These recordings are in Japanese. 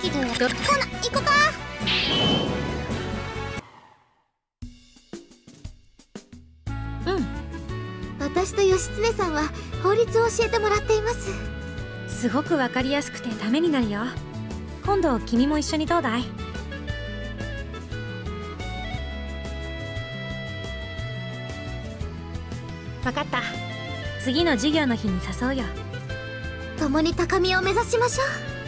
きる。ほな行こか。私と義経さんは法律を教えてもらっています。 すごくわかりやすくてためになるよ。今度君も一緒にどうだい？わかった。次の授業の日に誘うよ。 共に高みを目指しましょ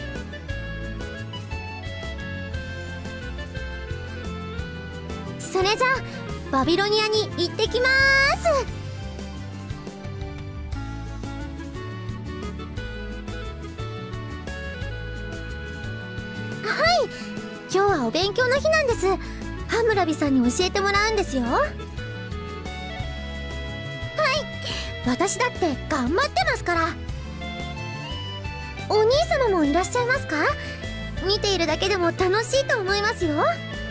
う。それじゃあバビロニアに行ってきます。今日はお勉強の日なんです。ハムラビさんに教えてもらうんですよ。はい、私だって頑張ってますから。お兄様もいらっしゃいますか？見ているだけでも楽しいと思いますよ。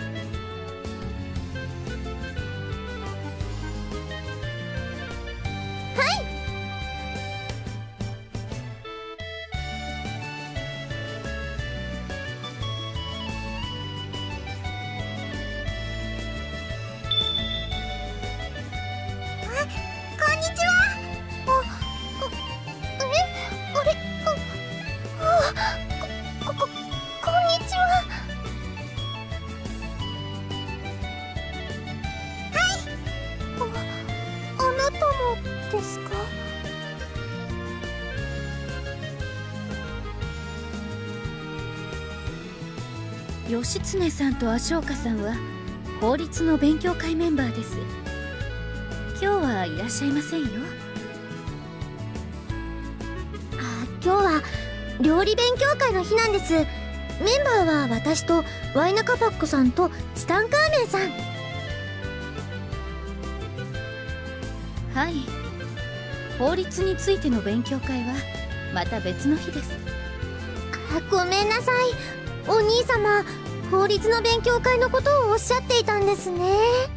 ですか？ 義経さんと芦岡さんは法律の勉強会メンバーです。今日はいらっしゃいませんよ。 今日は料理勉強会の日なんです。メンバーは私とワイナカパックさんとツタンカーメンさん。 はい、法律についての勉強会はまた別の日です。 ごめんなさい。お兄様、法律の勉強会のことをおっしゃっていたんですね。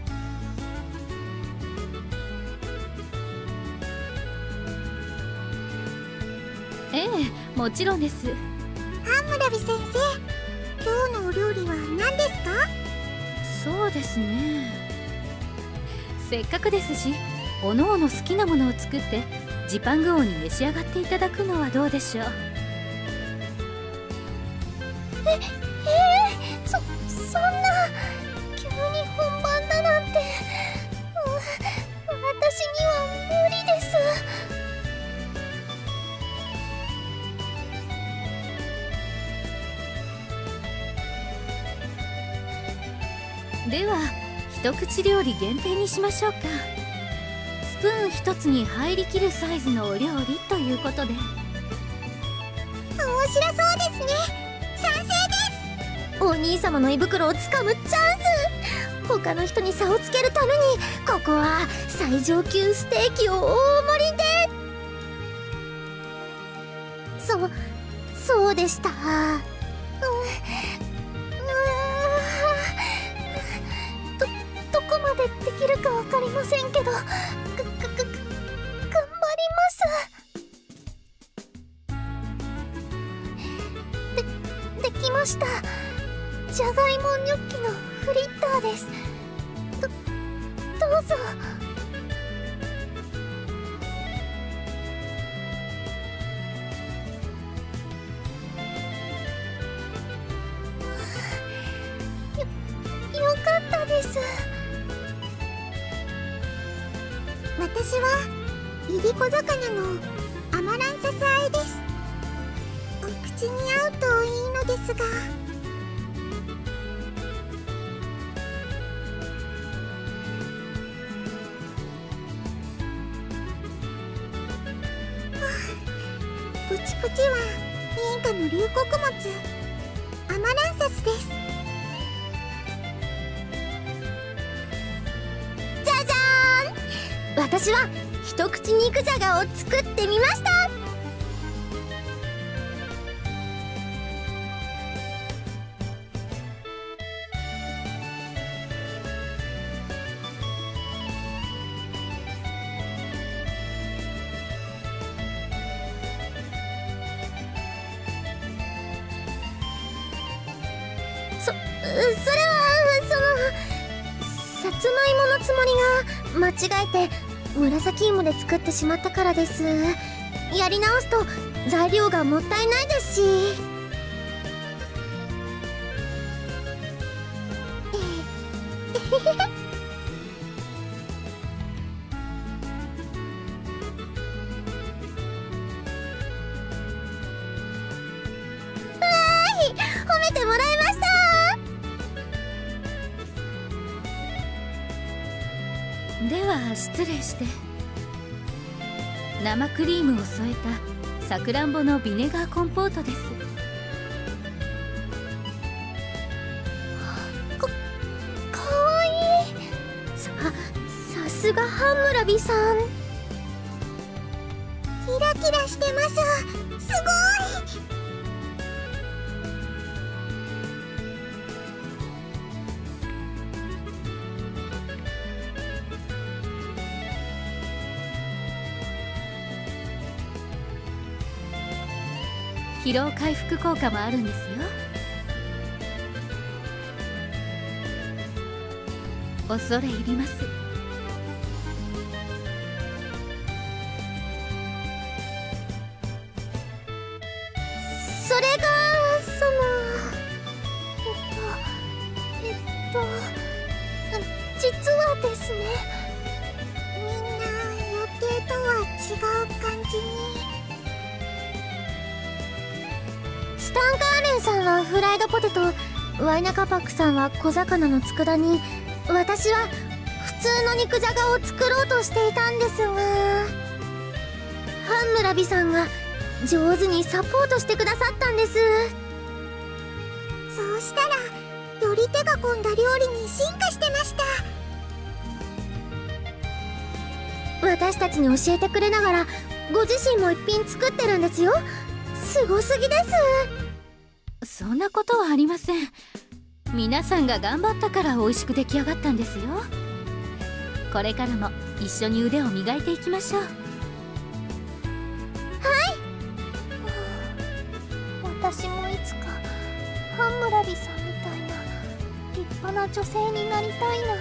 ええ、もちろんです。 ハムラビ先生、今日のお料理は何ですか？ そうですね、せっかくですしおのおの好きなものを作ってジパング王に召し上がっていただくのはどうでしょう。 そんな急に本番だなんて、私には無理です。 では一口料理限定にしましょうか。スプーン一つに入りきるサイズのお料理ということで。 面白そうですね。賛成です。お兄様の胃袋をつかむチャンス。他の人に差をつけるためにここは最上級ステーキを大盛りで。そうでした。どこまでできるか分かりませんけど、頑張ります。できました。じゃがいもニョッキのフリッターです。どうぞ。よかったです。私はいりこ魚のアマランサスあえです。お口に合うといいのですが。プチプチはインカの流穀物アマランサスです。じゃじゃーん、私は一口肉じゃがを作ってみました。 さつまいものつもりが間違えて紫芋で作ってしまったからです。やり直すと材料がもったいないですし。褒めてもらいました。 では失礼して。生クリームを添えたさくらんぼのビネガーコンポートです。 かわいい。さすがハンムラビさん。キラキラしてます。すごい。 疲労回復効果もあるんですよ。恐れ入ります。 それが実はですね、みんな予定とは違う感じに。スタンカーレンさんはフライドポテト、ワイナカパックさんは小魚の佃煮、私は普通の肉じゃがを作ろうとしていたんですが、ハンムラビさんが上手にサポートしてくださったんです。そうしたらより手が込んだ料理に進化してました。私たちに教えてくれながらご自身も一品作ってるんですよ。すごすぎです。 そんなことはありません。皆さんが頑張ったから美味しく出来上がったんですよ。これからも一緒に腕を磨いていきましょう。はい。 私もいつかハンムラビさんみたいな立派な女性になりたいな。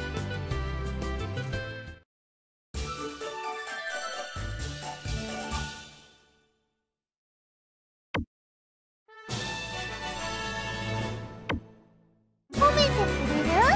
褒めてくれる？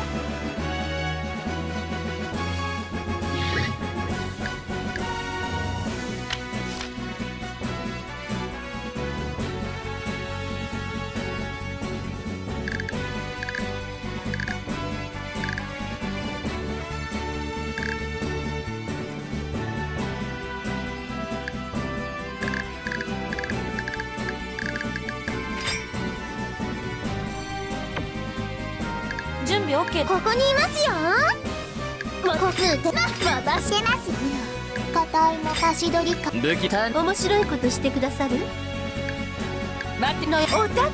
準備 OK。 ここにいますよ。ここで渡してますよ。硬いも足取りか。 武器ターン。面白いことしてくださる？待ってのよ。 お宝。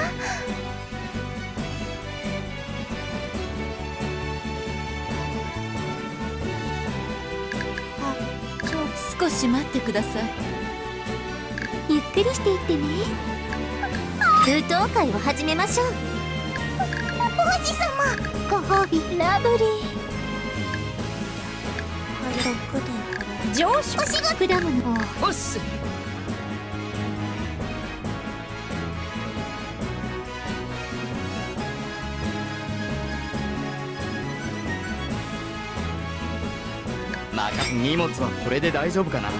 少し待ってください。 ゆっくりしていってね。封筒会を始めましょう。王子様、ご褒美ラブリー。 上司お仕事果物を。 おっす。 荷物はこれで大丈夫かな。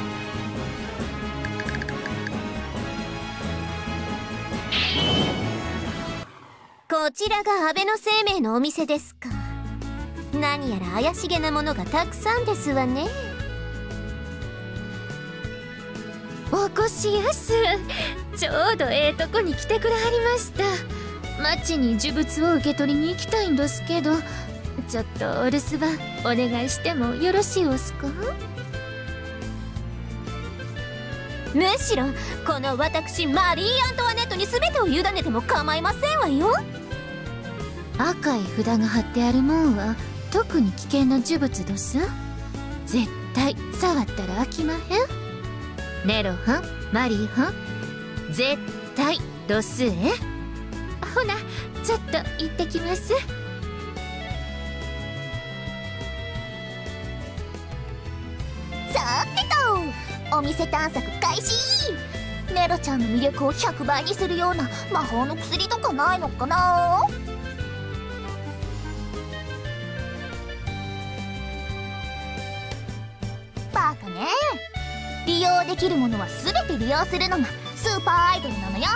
こちらが安倍の生命のお店ですか。何やら怪しげなものがたくさんですわね。 おこしやす。ちょうどええとこに来てくれはりました。町に呪物を受け取りに行きたいんですけど、ちょっとお留守番お願いしてもよろしいおすか？ むしろこの私マリー・アントワネットに全てを委ねても構いませんわよ。 赤い札が貼ってあるもんは特に危険な呪物どす。絶対触ったらあきまへん。ネロはんマリーはん絶対どすえ。 はほなちょっと行ってきます。 さてと、お店探索開始。ネロちゃんの魅力を100倍にするような魔法の薬とかないのかな。バカね。利用できるものは全て利用するのがスーパーアイドルなのよ。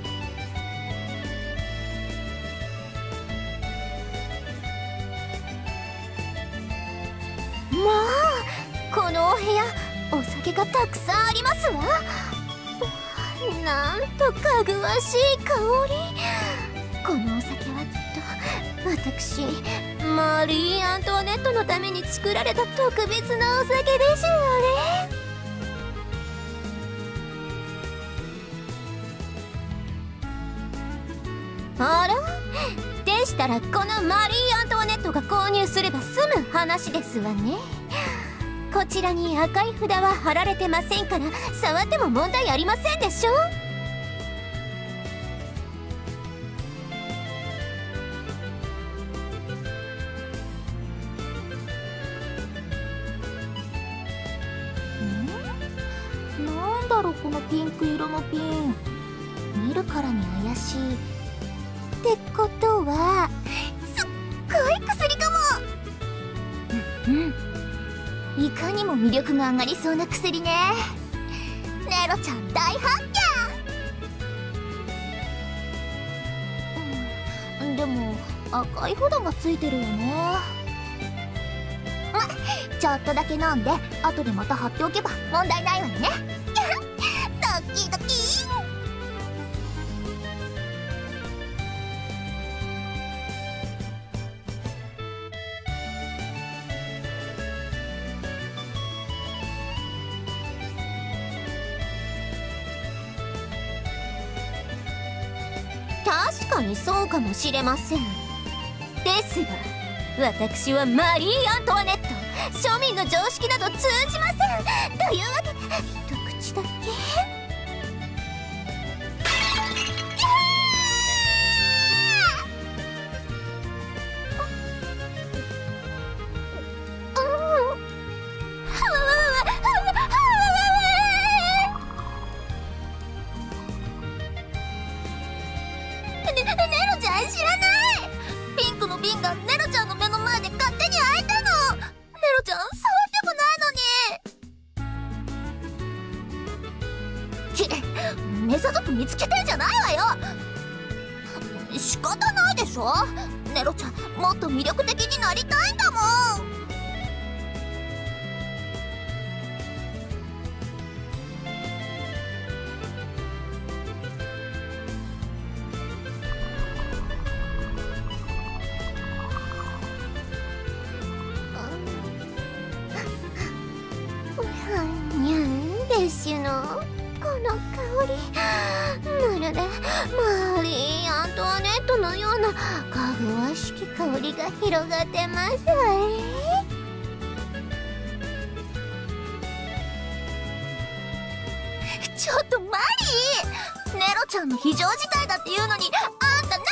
まあこのお部屋、お酒がたくさんありますわ。なんとかぐわしい香り。このお酒はきっと私マリー・アントワネットのために作られた特別なお酒でしょうね。あら、でしたらこのマリー・アントワネットが購入すれば済む話ですわね。こちらに赤い札は貼られてませんから、触っても問題ありませんでしょ。なんだろうこのピンク色のピン。見るからに怪しいってことはすっごい薬かも。いかにも魅力が上がりそうな薬ね。ネロちゃん大発見。でも赤い札がついてるよね。ちょっとだけ飲んで後でまた貼っておけば問題ないわよね。ドキドキ。確かにそうかもしれません。ですが私はマリー・アントワネット、庶民の常識など通じません。というわけで一口だけ。ネロちゃん知らない。ピンクの瓶がネロちゃんの目の前で勝手に開いたの。ネロちゃん触ってもないのに。目ざとく見つけてんじゃないわよ。仕方ないでしょ。ネロちゃんもっと魅力的になりたいんだもん。なんでしゅのこの香り。まるでマリー・アントワネットのようなかぐわしき香りが広がってますわね。ちょっとマリー、ネロちゃんの非常事態だっていうのにあんた何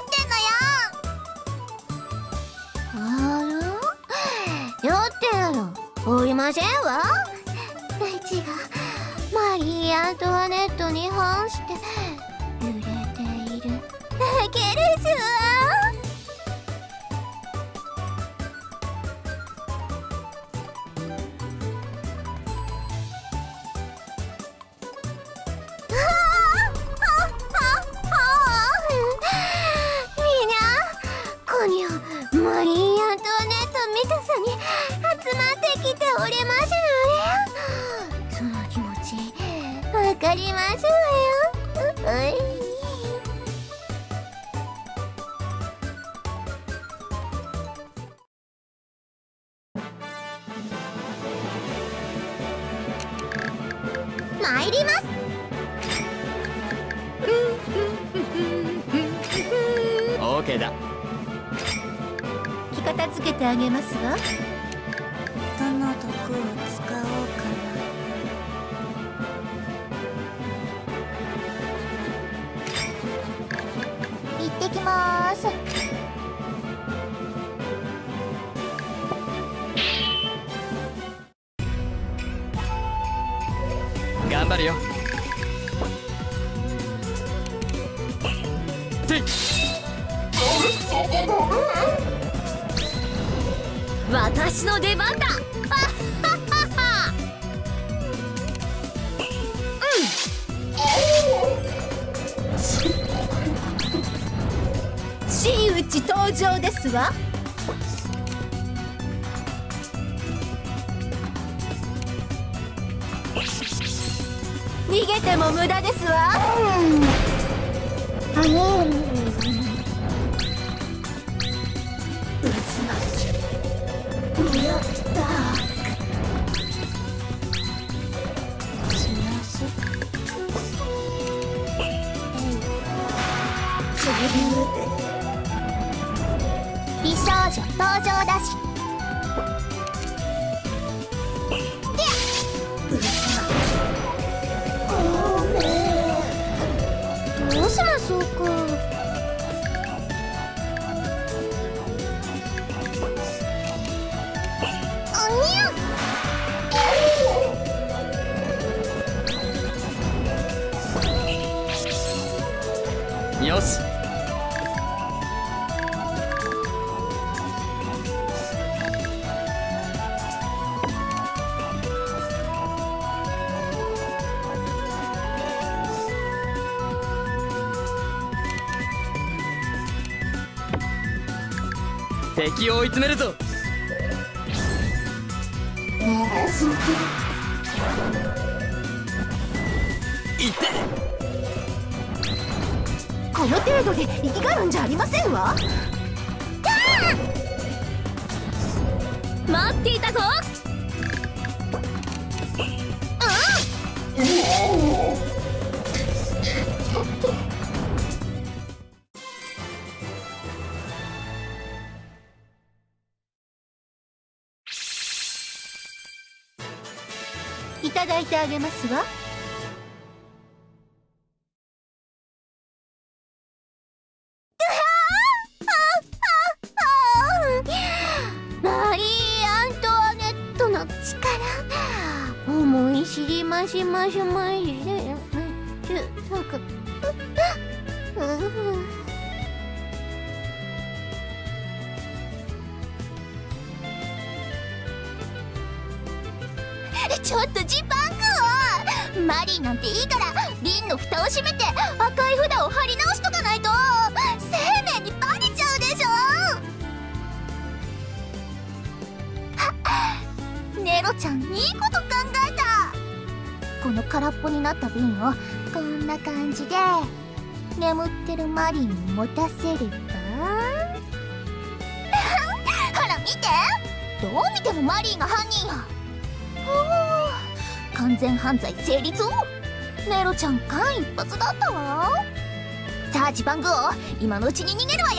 酔ってんのや。あら、酔ってやろおりませんわ。大地がマリー・アントワネットに反して揺れているだけですわ。みんなこにゃマリー・アントワネット見たさに集まってきておりますのね。その気持ちわかりますわよ。参ります。 オーケーだ。 着片付けてあげますわ。どの毒を使おうかな。行ってきるよ。てい。 私の出番だ。真打ち登場ですわ。逃げても無駄ですわ。美少女登場だし。どうしましょうか。 よし。敵を追い詰めるぞ。いって。 この程度で生きがるんじゃありませんわ。待っていたぞ。いただいてあげますわ。マリー・アントワネットの力、思い知りましましまし。ちょっとジパンクを。マリーなんていいから瓶の蓋を閉めて赤い札を貼り直しとかないと生命にバレちゃうでしょ。ネロちゃんいいこと考えた。この空っぽになった瓶をこんな感じで眠ってるマリーに持たせればほら見て、どう見てもマリーが犯人や。完全犯罪成立。ネロちゃん間一髪だったわ。さあジパング王、今のうちに逃げるわよ。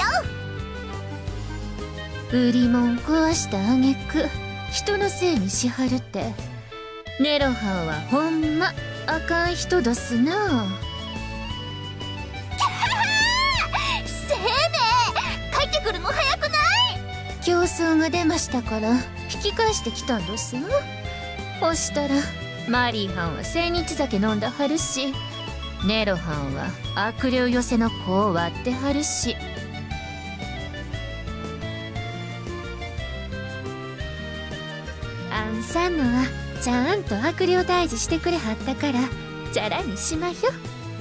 売り物壊したあげく人のせいにしはるってネロハンはほんまあかん人どすな。 生命帰ってくるの早くない？ 競争が出ましたから引き返してきたんどすな。ほしたらマリーはんは千日酒飲んだはるし、ネロはんは悪霊寄せの子を割ってはるし、あんさんのはちゃんと悪霊退治してくれはったからチャラにしまひょ。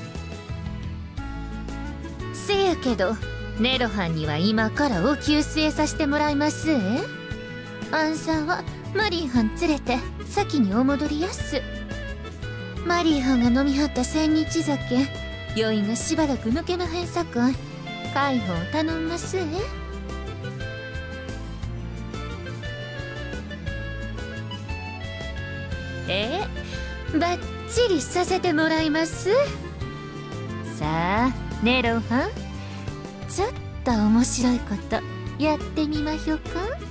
せやけどネロはんには今からお給据えさせてもらいますえ。あんさんはマリーはん連れて先にお戻りやす。マリーはんが飲みはった千日酒酔いがしばらく抜けまへんさかい介抱を頼んますばっちりさせてもらいます。さあネロはん、ちょっと面白いことやってみまひょか。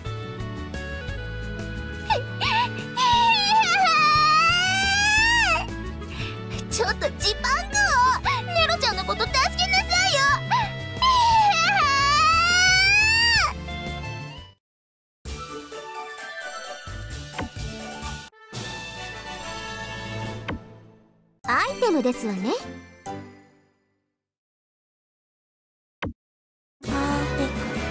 ちょっとジパング王、ネロちゃんのこと助けなさいよ。 アイテムですわね。パーフェクト。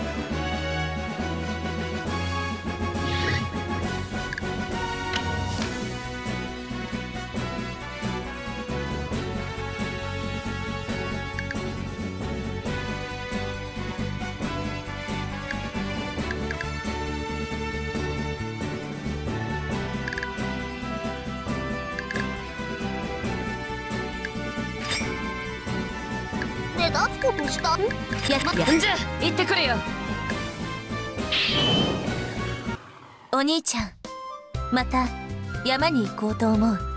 目立つことしたん？ じゃあ行ってくるよ。 お兄ちゃん、また山に行こうと思う。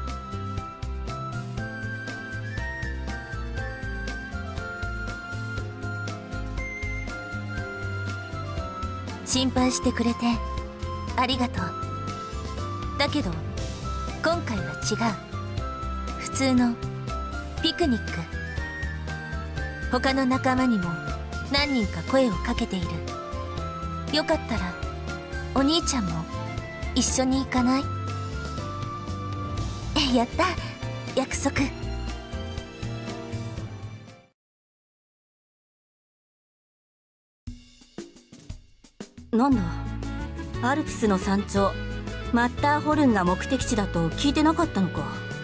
心配してくれてありがとう。だけど今回は違う。普通のピクニック。他の仲間にも何人か声をかけている。よかったらお兄ちゃんも一緒に行かない？やった、約束。 なんだ、アルプスの山頂マッターホルンが目的地だと聞いてなかったのか。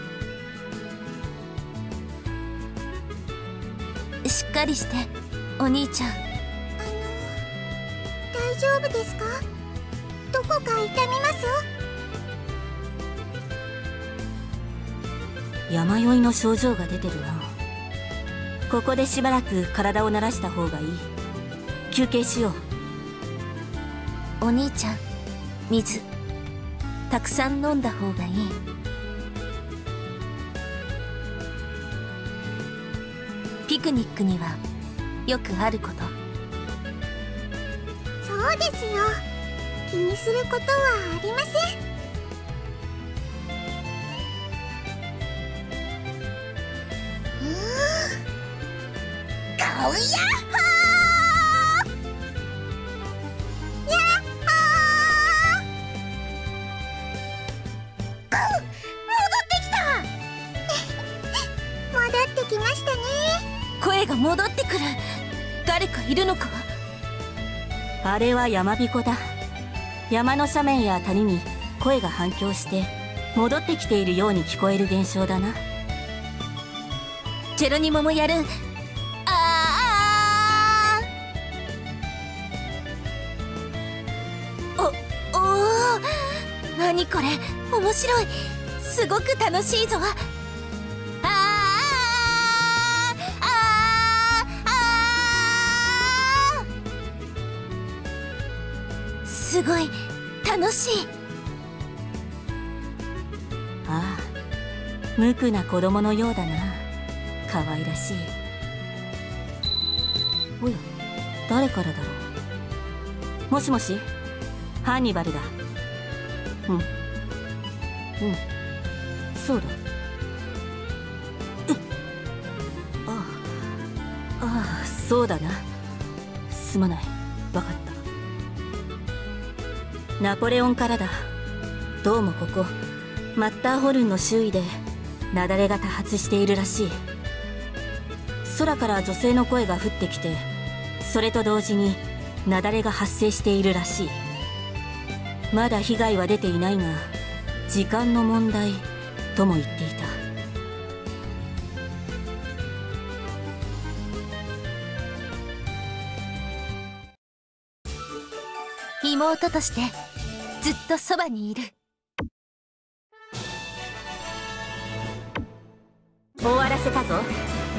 しっかりしてお兄ちゃん。大丈夫ですか？どこか痛みます？ 山酔いの症状が出てるな。ここでしばらく体を慣らした方がいい。休憩しよう。お兄ちゃん、水たくさん飲んだ方がいい。ピクニックにはよくあること。そうですよ。気にすることはありません。ガオヤッホー！やっほー！戻ってきた！戻ってきましたね。声が戻ってくる。誰かいるのか？ あれは山彦だ。山の斜面や谷に声が反響して戻ってきているように聞こえる現象だな。 ジェロニモもやる。何これ、面白い。すごく楽しいぞ。すごい楽しい。 ああ、無垢な子供のようだな。可愛らしい。おや、誰からだろう。もしもし、ハンニバルだ。そうだ。ああ、そうだな。すまない、分かった。ナポレオンからだ。どうもここマッターホルンの周囲で雪崩が多発しているらしい。空から女性の声が降ってきて、それと同時に雪崩が発生しているらしい。まだ被害は出ていないが、時間の問題とも言っていた。 妹としてずっとそばにいる。 終わらせたぞ。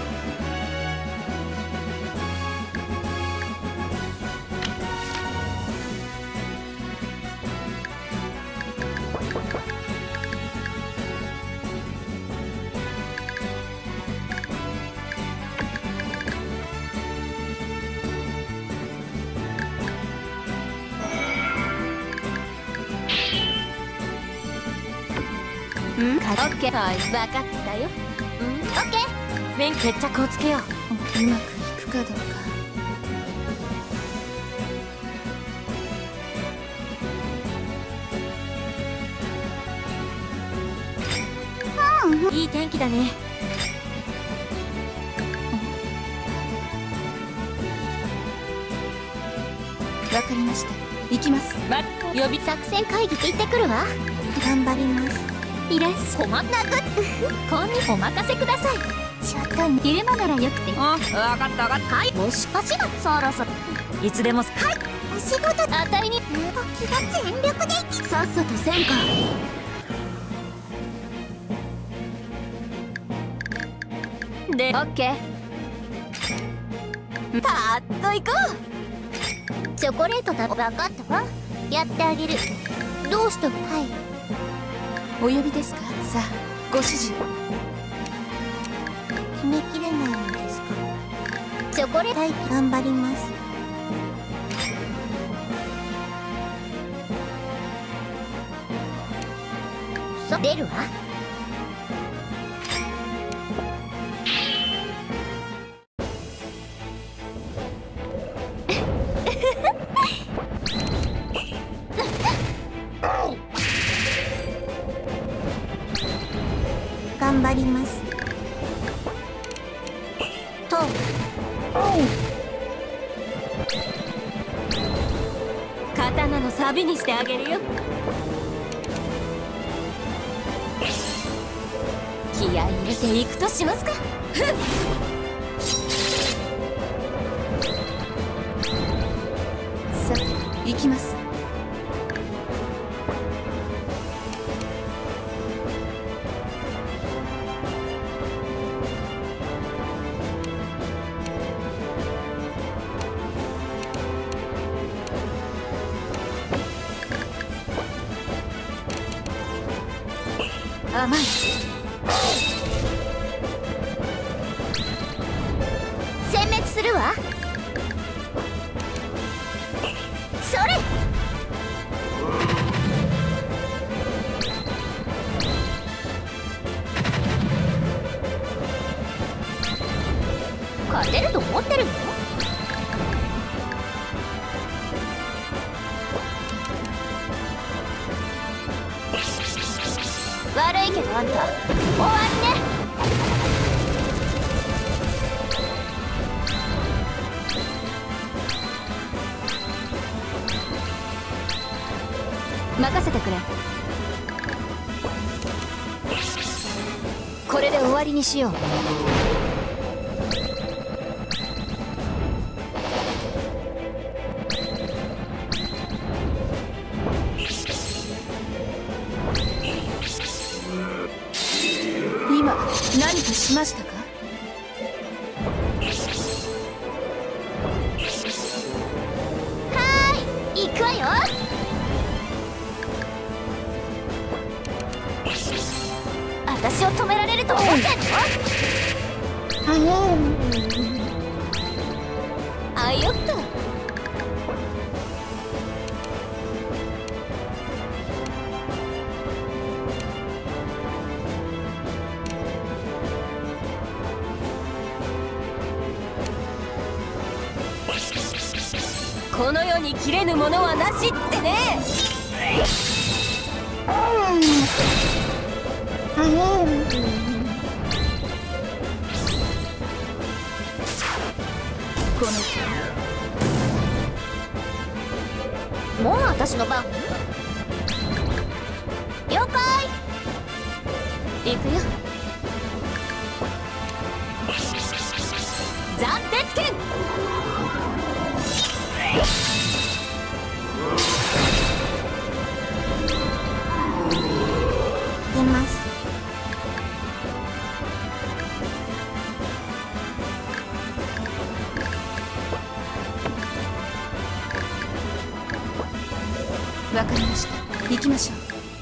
オッケー、分かったよ。オッケー。 面決着をつけよう。 うまくいくかどうか。 いい天気だね。 わかりました。行きます。 予備作戦会議行ってくるわ。頑張ります。いらっしゃい。こまんなくこんにお任せください。ちょっと昼間ならよくて。 わかったわかった。 はい。もしかしらそろそろいつでも。 はい。お仕事当たりに時が全力でさっさとせんか。 で、オッケー。 パーッと行こう。チョコレートだ。分かったわ。やってあげる。どうしたはい。 お呼びですか。さあ、ご指示。 決めきれないのですか。チョコレート頑張ります。出るわ。頑張ります。と。 刀のサビにしてあげるよ。気合い入れていくとしますか。 さて、行きます。甘い。 殲滅するわ。それ。勝てると思ってるの？悪いけどあんた終わりね。 任せてくれ。これで終わりにしよう。今何かしましたか。 はーい、行くわよ。私を止められると思ってんの？ あよっと。この世に切れぬものはなしってね。 このもう私の番？了解。 行くよ。暫定剣。 出ます。 わかりました。行きましょう。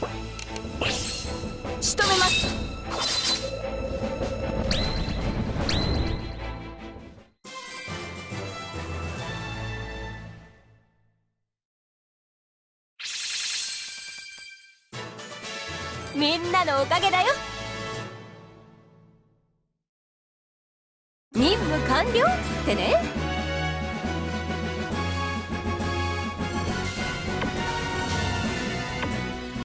仕留めます。 みんなのおかげだよ。任務完了ってね。